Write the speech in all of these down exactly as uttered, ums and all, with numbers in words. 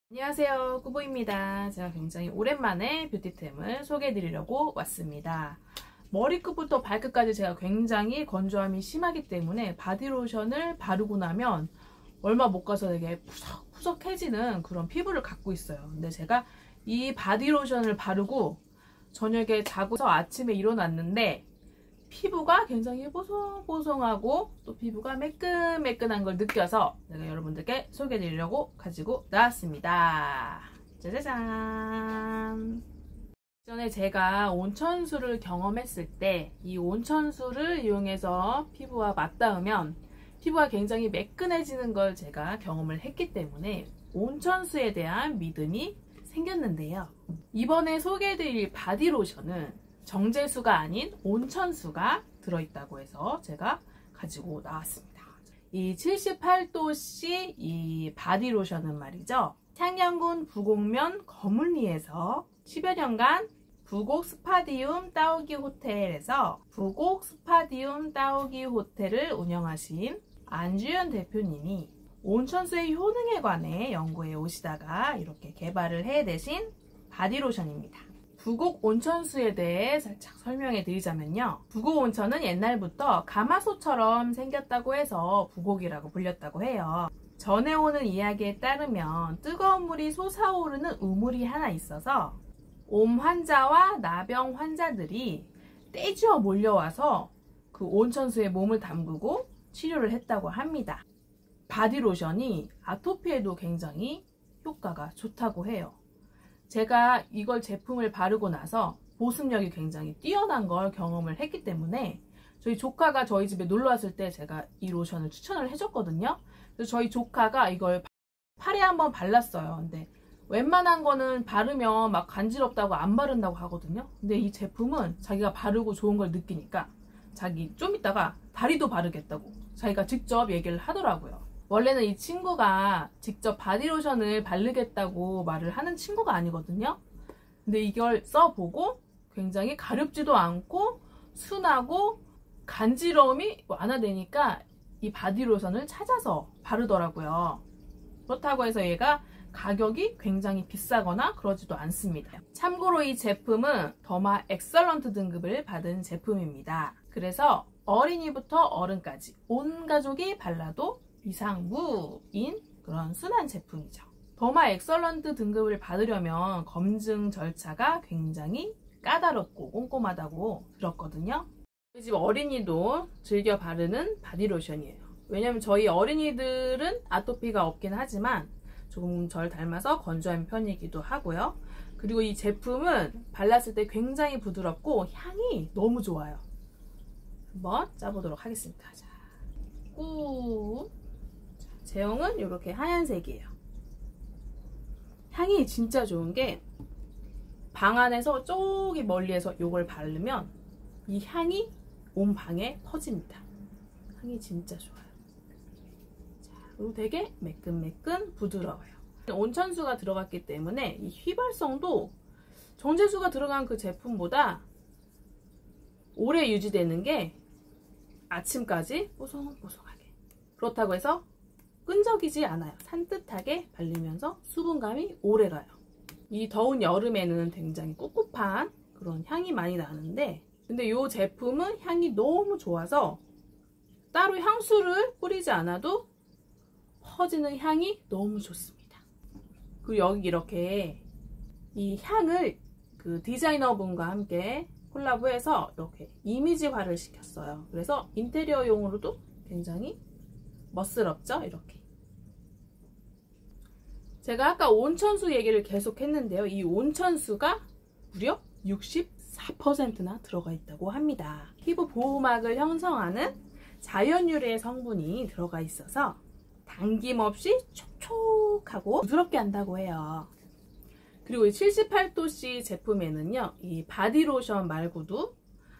안녕하세요, 꾸보입니다. 제가 굉장히 오랜만에 뷰티템을 소개해 드리려고 왔습니다. 머리끝부터 발끝까지 제가 굉장히 건조함이 심하기 때문에 바디로션을 바르고 나면 얼마 못 가서 되게 푸석푸석해지는 그런 피부를 갖고 있어요. 근데 제가 이 바디로션을 바르고 저녁에 자고서 아침에 일어났는데 피부가 굉장히 보송보송하고 또 피부가 매끈매끈한 걸 느껴서 제가 여러분들께 소개해 드리려고 가지고 나왔습니다. 짜자잔! 전에 제가 온천수를 경험했을 때 이 온천수를 이용해서 피부와 맞닿으면 피부가 굉장히 매끈해지는 걸 제가 경험을 했기 때문에 온천수에 대한 믿음이 생겼는데요. 이번에 소개해 드릴 바디로션은 정제수가 아닌 온천수가 들어있다고 해서 제가 가지고 나왔습니다. 이 칠십팔 도씨 이 바디로션은 말이죠. 창녕군 부곡면 거물리에서 십여 년간 부곡 스파디움 따오기 호텔에서 부곡 스파디움 따오기 호텔을 운영하신 안주연 대표님이 온천수의 효능에 관해 연구해 오시다가 이렇게 개발을 해내신 바디로션입니다. 부곡 온천수에 대해 살짝 설명해 드리자면요. 부곡 온천은 옛날부터 가마솥처럼 생겼다고 해서 부곡이라고 불렸다고 해요. 전해오는 이야기에 따르면 뜨거운 물이 솟아오르는 우물이 하나 있어서 옴 환자와 나병 환자들이 떼지어 몰려와서 그 온천수에 몸을 담그고 치료를 했다고 합니다. 바디로션이 아토피에도 굉장히 효과가 좋다고 해요. 제가 이걸 제품을 바르고 나서 보습력이 굉장히 뛰어난 걸 경험을 했기 때문에 저희 조카가 저희 집에 놀러 왔을 때 제가 이 로션을 추천을 해줬거든요. 그래서 저희 조카가 이걸 팔에 한번 발랐어요. 근데 웬만한 거는 바르면 막 간지럽다고 안 바른다고 하거든요. 근데 이 제품은 자기가 바르고 좋은 걸 느끼니까 자기 좀 이따가 다리도 바르겠다고 자기가 직접 얘기를 하더라고요. 원래는 이 친구가 직접 바디로션을 바르겠다고 말을 하는 친구가 아니거든요. 근데 이걸 써보고 굉장히 가렵지도 않고 순하고 간지러움이 완화되니까 이 바디로션을 찾아서 바르더라고요. 그렇다고 해서 얘가 가격이 굉장히 비싸거나 그러지도 않습니다. 참고로 이 제품은 더마 엑설런트 등급을 받은 제품입니다. 그래서 어린이부터 어른까지 온 가족이 발라도 이상무인 그런 순한 제품이죠. 더마 엑설런트 등급을 받으려면 검증 절차가 굉장히 까다롭고 꼼꼼하다고 들었거든요. 저희 집 어린이도 즐겨 바르는 바디로션이에요. 왜냐면 저희 어린이들은 아토피가 없긴 하지만 조금 절 닮아서 건조한 편이기도 하고요. 그리고 이 제품은 발랐을 때 굉장히 부드럽고 향이 너무 좋아요. 한번 짜보도록 하겠습니다. 자, 꾹. 제형은 이렇게 하얀색이에요. 향이 진짜 좋은 게 방 안에서 저기 멀리에서 이걸 바르면 이 향이 온 방에 퍼집니다. 향이 진짜 좋아요. 자, 그리고 되게 매끈매끈 부드러워요. 온천수가 들어갔기 때문에 이 휘발성도 정제수가 들어간 그 제품보다 오래 유지되는 게 아침까지 뽀송뽀송하게. 그렇다고 해서 끈적이지 않아요. 산뜻하게 발리면서 수분감이 오래가요. 이 더운 여름에는 굉장히 꿉꿉한 그런 향이 많이 나는데 근데 이 제품은 향이 너무 좋아서 따로 향수를 뿌리지 않아도 퍼지는 향이 너무 좋습니다. 그리고 여기 이렇게 이 향을 그 디자이너분과 함께 콜라보해서 이렇게 이미지화를 시켰어요. 그래서 인테리어용으로도 굉장히 멋스럽죠? 이렇게. 제가 아까 온천수 얘기를 계속 했는데요. 이 온천수가 무려 육십사 퍼센트나 들어가 있다고 합니다. 피부 보호막을 형성하는 자연 유래의 성분이 들어가 있어서 당김없이 촉촉하고 부드럽게 한다고 해요. 그리고 이 칠십팔 도씨 제품에는요. 이 바디로션 말고도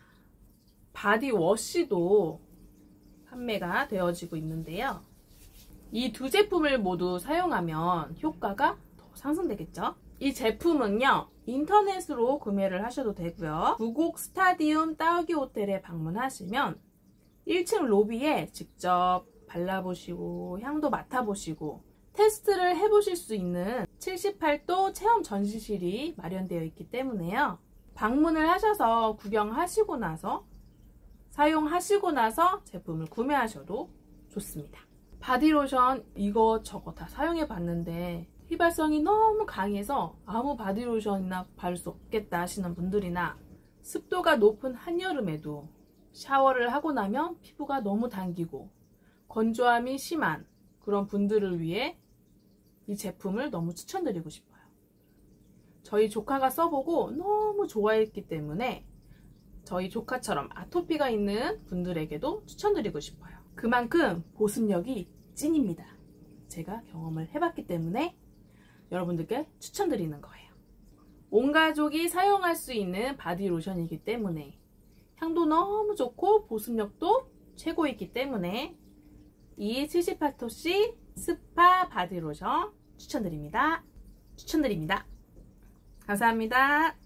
바디워시도 판매가 되어지고 있는데요. 이 두 제품을 모두 사용하면 효과가 더 상승되겠죠. 이 제품은요. 인터넷으로 구매를 하셔도 되고요. 부곡 스타디움 따오기 호텔에 방문하시면 일 층 로비에 직접 발라보시고 향도 맡아보시고 테스트를 해보실 수 있는 칠십팔 도 체험 전시실이 마련되어 있기 때문에요. 방문을 하셔서 구경하시고 나서 사용하시고 나서 제품을 구매하셔도 좋습니다. 바디로션 이것저것 다 사용해 봤는데 휘발성이 너무 강해서 아무 바디로션이나 바를 수 없겠다 하시는 분들이나 습도가 높은 한여름에도 샤워를 하고 나면 피부가 너무 당기고 건조함이 심한 그런 분들을 위해 이 제품을 너무 추천드리고 싶어요. 저희 조카가 써보고 너무 좋아했기 때문에 저희 조카처럼 아토피가 있는 분들에게도 추천드리고 싶어요. 그만큼 보습력이 찐입니다. 제가 경험을 해봤기 때문에 여러분들께 추천드리는 거예요. 온 가족이 사용할 수 있는 바디로션이기 때문에 향도 너무 좋고 보습력도 최고이기 때문에 이 칠십팔 도씨 스파 바디로션 추천드립니다. 추천드립니다. 감사합니다.